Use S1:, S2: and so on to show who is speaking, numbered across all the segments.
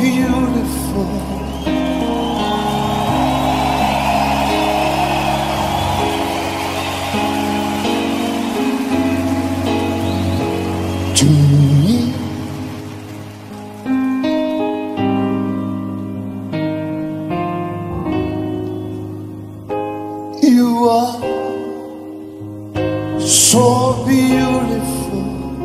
S1: beautiful. To me, you are so beautiful.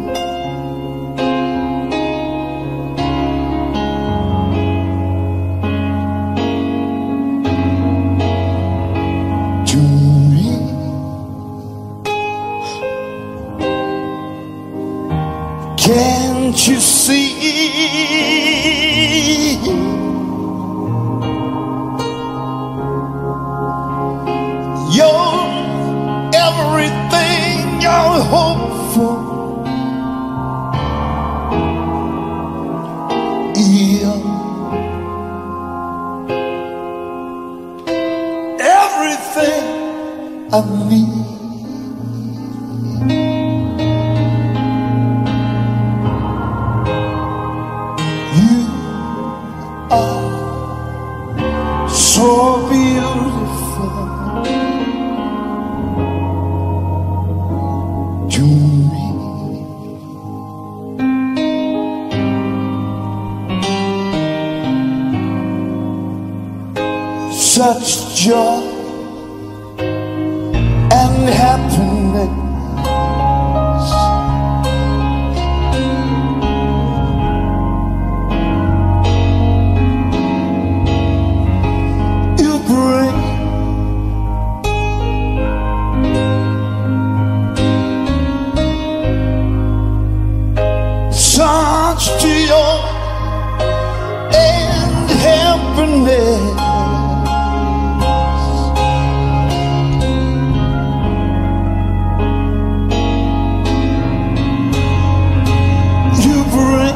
S1: To me, can't you see? You're everything I hope for. You're everything I need. You are so beautiful. To me, such joy and happiness. You bring such joy and happiness. You bring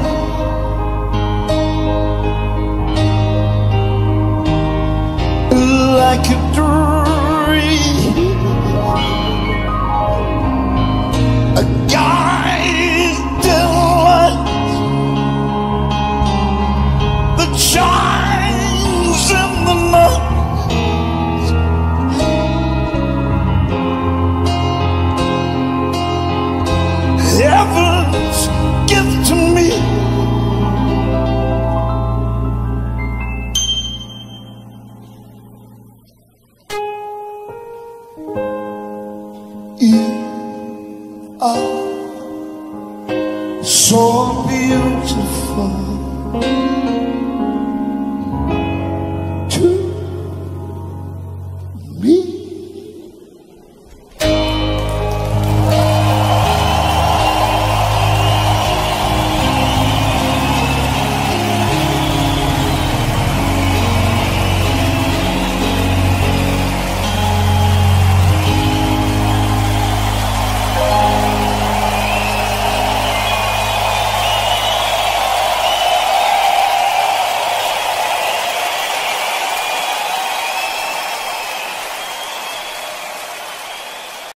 S1: like a dream, a guiding light that shines in the night. Heaven's gift to me. You are so